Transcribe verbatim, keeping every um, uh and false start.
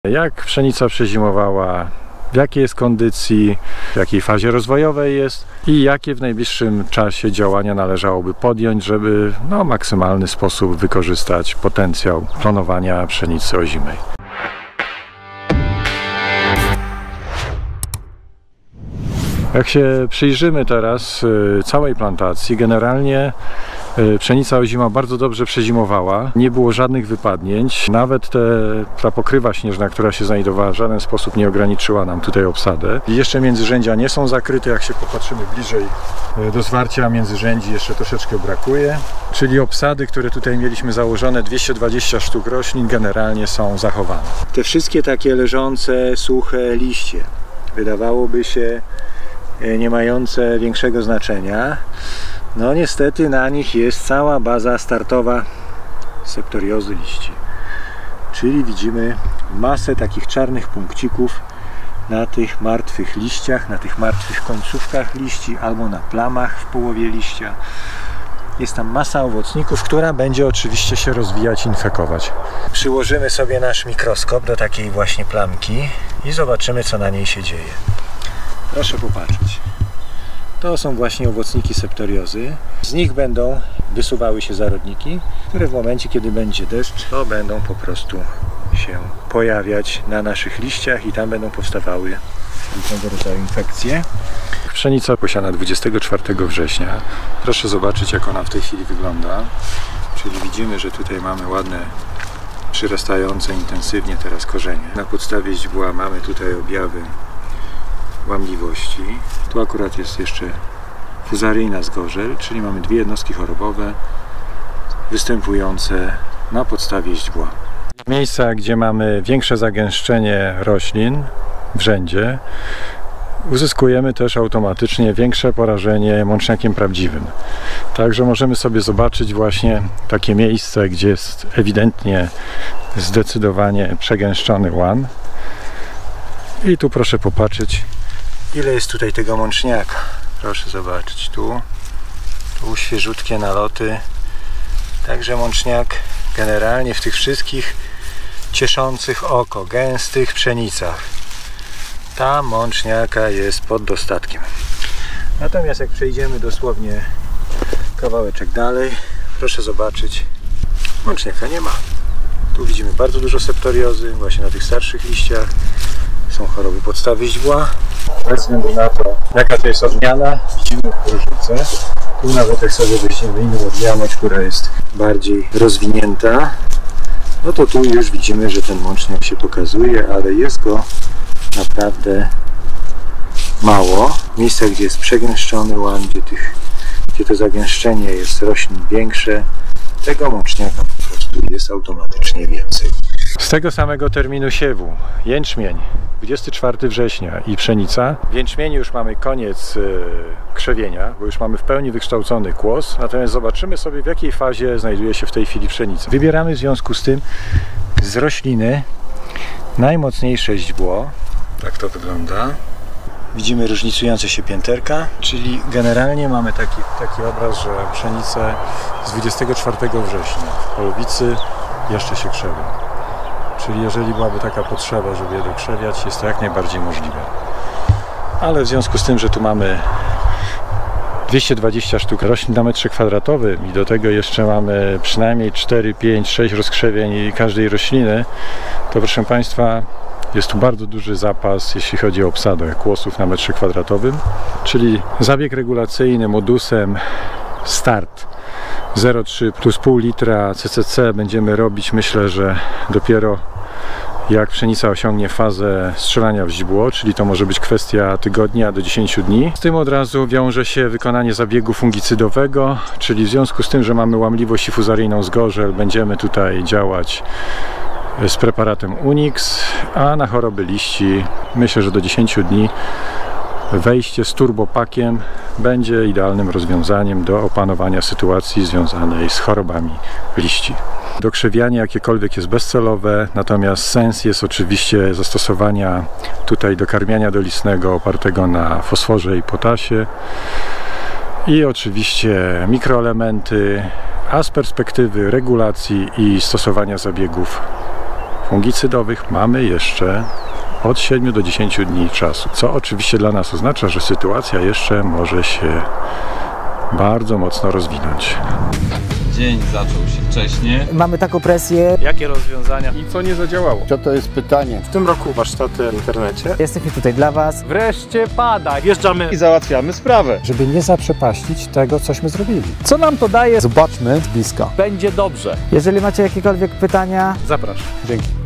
Jak pszenica przezimowała, w jakiej jest kondycji, w jakiej fazie rozwojowej jest i jakie w najbliższym czasie działania należałoby podjąć, żeby no, w maksymalny sposób wykorzystać potencjał klonowania pszenicy ozimej. Jak się przyjrzymy teraz całej plantacji, generalnie pszenica ozima bardzo dobrze przezimowała, nie było żadnych wypadnięć, nawet te, ta pokrywa śnieżna, która się znajdowała, w żaden sposób nie ograniczyła nam tutaj obsadę. I jeszcze międzyrzędzia nie są zakryte, jak się popatrzymy bliżej do zwarcia międzyrzędzi jeszcze troszeczkę brakuje, czyli obsady, które tutaj mieliśmy założone, dwieście dwadzieścia sztuk roślin, generalnie są zachowane. Te wszystkie takie leżące, suche liście, wydawałoby się nie mające większego znaczenia, no niestety na nich jest cała baza startowa septoriozy liści. Czyli widzimy masę takich czarnych punkcików na tych martwych liściach, na tych martwych końcówkach liści albo na plamach w połowie liścia. Jest tam masa owocników, która będzie oczywiście się rozwijać, infekować. Przyłożymy sobie nasz mikroskop do takiej właśnie plamki i zobaczymy, co na niej się dzieje. Proszę popatrzeć. To są właśnie owocniki septoriozy. Z nich będą wysuwały się zarodniki, które w momencie, kiedy będzie deszcz, to będą po prostu się pojawiać na naszych liściach i tam będą powstawały różnego rodzaju infekcje. Pszenica posiana dwudziestego czwartego września. Proszę zobaczyć, jak ona w tej chwili wygląda. Czyli widzimy, że tutaj mamy ładne, przyrastające intensywnie teraz korzenie. Na podstawie źdźbła mamy tutaj objawy łamliwości. Tu akurat jest jeszcze fuzaryjna zgorzel, czyli mamy dwie jednostki chorobowe występujące na podstawie źdźbła. W miejscach, gdzie mamy większe zagęszczenie roślin w rzędzie, uzyskujemy też automatycznie większe porażenie mączniakiem prawdziwym. Także możemy sobie zobaczyć właśnie takie miejsce, gdzie jest ewidentnie zdecydowanie przegęszczony łan. I tu proszę popatrzeć, ile jest tutaj tego mączniaka. Proszę zobaczyć, tu, tu świeżutkie naloty. Także mączniak generalnie w tych wszystkich cieszących oko, gęstych pszenicach, ta mączniaka jest pod dostatkiem. Natomiast jak przejdziemy dosłownie kawałeczek dalej, proszę zobaczyć, mączniaka nie ma. Tu widzimy bardzo dużo septoriozy, właśnie na tych starszych liściach. Są choroby podstawy źdźbła. Bez względu na to, jaka to jest odmiana, widzimy różnicę. Tu nawet jak sobie weźmiemy inną odmianę, która jest bardziej rozwinięta, no to tu już widzimy, że ten mączniak się pokazuje, ale jest go naprawdę mało. W miejscach, gdzie jest przegęszczony łan, gdzie, tych, gdzie to zagęszczenie jest roślin większe, tego mączniaka po prostu jest automatycznie więcej. Z tego samego terminu siewu jęczmień dwudziestego czwartego września i pszenica. W jęczmieniu już mamy koniec yy, krzewienia, bo już mamy w pełni wykształcony kłos. Natomiast zobaczymy sobie, w jakiej fazie znajduje się w tej chwili pszenica. Wybieramy w związku z tym z rośliny najmocniejsze źdźbło. Tak to wygląda. Widzimy różnicujące się pięterka, czyli generalnie mamy taki, taki obraz, że pszenice z dwudziestego czwartego września w polowicy jeszcze się krzewią. Czyli jeżeli byłaby taka potrzeba, żeby je dokrzewiać, jest to jak najbardziej możliwe. Ale w związku z tym, że tu mamy dwieście dwadzieścia sztuk roślin na metrze kwadratowym i do tego jeszcze mamy przynajmniej cztery, pięć, sześć rozkrzewień każdej rośliny, to proszę Państwa, jest tu bardzo duży zapas, jeśli chodzi o obsadę kłosów na metrze kwadratowym, czyli zabieg regulacyjny modusem start zero przecinek trzy plus pół litra C C C będziemy robić, myślę, że dopiero jak pszenica osiągnie fazę strzelania w źdźbło, czyli to może być kwestia tygodnia do dziesięciu dni. Z tym od razu wiąże się wykonanie zabiegu fungicydowego, czyli w związku z tym, że mamy łamliwość i fuzaryjną zgorzel, będziemy tutaj działać z preparatem Unix, a na choroby liści myślę, że do dziesięciu dni wejście z turbopakiem będzie idealnym rozwiązaniem do opanowania sytuacji związanej z chorobami liści. Dokrzewianie jakiekolwiek jest bezcelowe, natomiast sens jest oczywiście zastosowania tutaj dokarmiania dolistnego opartego na fosforze i potasie i oczywiście mikroelementy, a z perspektywy regulacji i stosowania zabiegów fungicydowych mamy jeszcze od siedmiu do dziesięciu dni czasu, co oczywiście dla nas oznacza, że sytuacja jeszcze może się bardzo mocno rozwinąć. Dzień zaczął się wcześniej. Mamy taką presję. Jakie rozwiązania i co nie zadziałało? Co to jest pytanie? W tym roku warsztaty w internecie. Jesteśmy tutaj dla Was. Wreszcie pada. Wjeżdżamy I załatwiamy sprawę. Żeby nie zaprzepaścić tego, cośmy zrobili. Co nam to daje? Zobaczmy z bliska. Będzie dobrze. Jeżeli macie jakiekolwiek pytania, Zapraszam. Dzięki.